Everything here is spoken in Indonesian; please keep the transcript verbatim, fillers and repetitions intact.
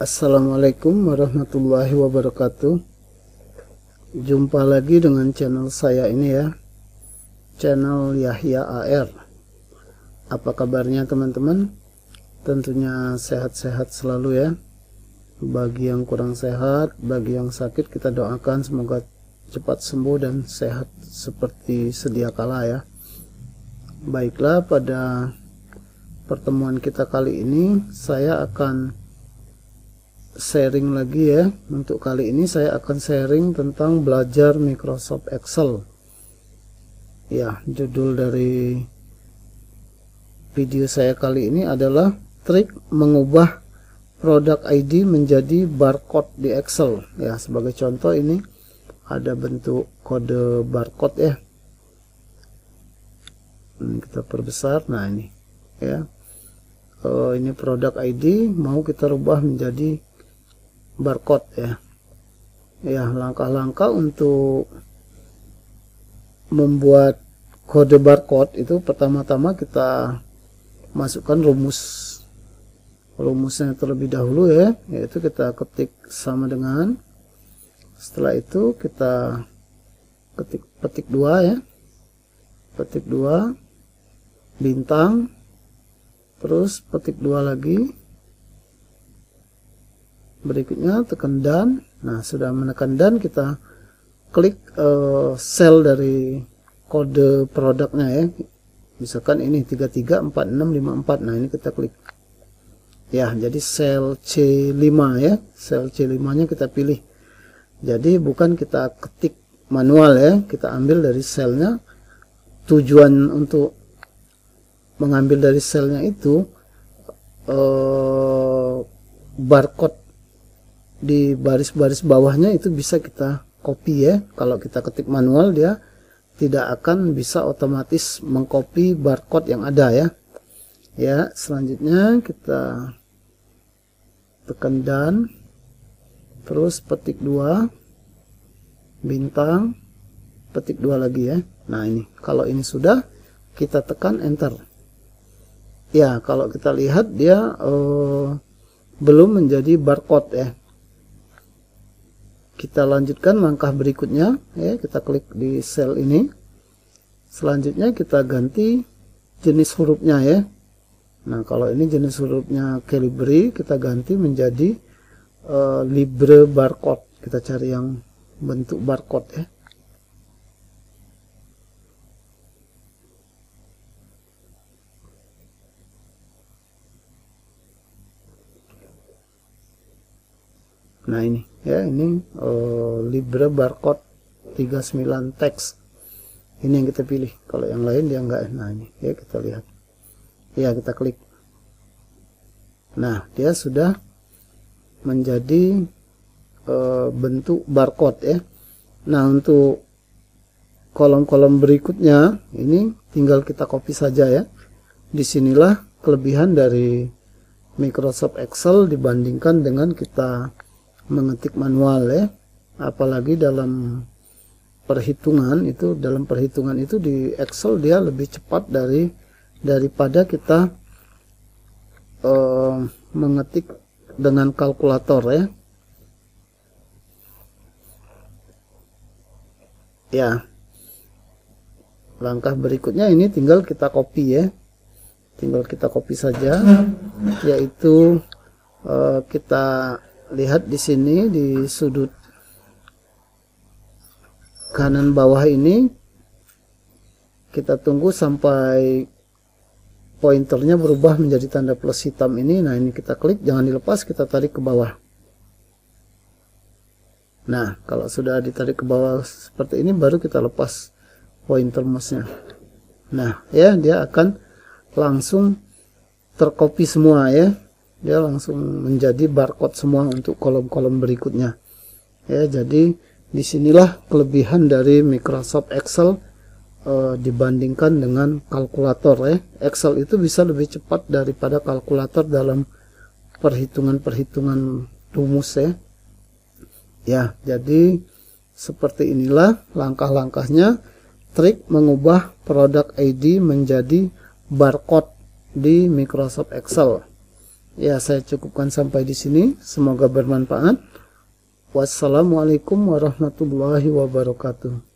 Assalamualaikum warahmatullahi wabarakatuh. Jumpa lagi dengan channel saya ini ya, channel Yahya A R. Apa kabarnya teman-teman? Tentunya sehat-sehat selalu ya. Bagi yang kurang sehat, bagi yang sakit, kita doakan semoga cepat sembuh dan sehat seperti sedia kala ya. Baiklah, pada pertemuan kita kali ini saya akan sharing lagi ya. Untuk kali ini saya akan sharing tentang belajar Microsoft Excel ya. Judul dari video saya kali ini adalah trik mengubah produk I D menjadi barcode di Excel ya. Sebagai contoh, ini ada bentuk kode barcode ya. Ini kita perbesar. Nah ini ya, uh, ini produk I D mau kita rubah menjadi barcode ya. Ya, langkah-langkah untuk membuat kode barcode itu, pertama-tama kita masukkan rumus rumusnya terlebih dahulu ya, yaitu kita ketik sama dengan, setelah itu kita ketik petik dua ya, petik dua bintang, terus petik dua lagi, berikutnya tekan dan. Nah, sudah menekan dan, kita klik uh, sel dari kode produknya ya. Misalkan ini tiga tiga empat enam lima empat. Nah, ini kita klik ya, jadi sel C lima ya, sel C lima nya kita pilih. Jadi bukan kita ketik manual ya, kita ambil dari selnya. Tujuan untuk mengambil dari selnya itu uh, barcode di baris-baris bawahnya itu bisa kita copy ya. Kalau kita ketik manual, dia tidak akan bisa otomatis mengcopy barcode yang ada ya. Ya, selanjutnya kita tekan dan, terus petik dua bintang, petik dua lagi ya. Nah, ini kalau ini sudah, kita tekan enter ya. Kalau kita lihat dia uh, belum menjadi barcode ya. Kita lanjutkan langkah berikutnya ya, kita klik di sel ini. Selanjutnya kita ganti jenis hurufnya ya. Nah, kalau ini jenis hurufnya Calibri, kita ganti menjadi uh, Libre barcode. Kita cari yang bentuk barcode ya. Nah, ini ya, ini uh, Libre barcode tiga puluh sembilan teks. Ini yang kita pilih. Kalau yang lain dia enggak. Nah, ini ya, kita lihat ya, kita klik. Nah, dia sudah menjadi uh, bentuk barcode ya. Nah, untuk kolom-kolom berikutnya ini tinggal kita copy saja ya. Disinilah kelebihan dari Microsoft Excel dibandingkan dengan kita mengetik manual ya. Apalagi dalam perhitungan itu, dalam perhitungan itu di Excel dia lebih cepat dari daripada kita uh, mengetik dengan kalkulator ya. Ya, langkah berikutnya ini tinggal kita copy ya, tinggal kita copy saja, yaitu uh, kita lihat di sini di sudut kanan bawah ini, kita tunggu sampai pointernya berubah menjadi tanda plus hitam ini. Nah, ini kita klik, jangan dilepas, kita tarik ke bawah. Nah, kalau sudah ditarik ke bawah seperti ini, baru kita lepas pointer mouse-nya. Nah ya, dia akan langsung tercopy semua ya. Dia langsung menjadi barcode semua untuk kolom-kolom berikutnya ya. Jadi disinilah kelebihan dari Microsoft Excel uh, dibandingkan dengan kalkulator ya. Excel itu bisa lebih cepat daripada kalkulator dalam perhitungan-perhitungan rumus ya. Ya, jadi seperti inilah langkah-langkahnya trik mengubah produk I D menjadi barcode di Microsoft Excel. Ya, saya cukupkan sampai di sini. Semoga bermanfaat. Wassalamualaikum warahmatullahi wabarakatuh.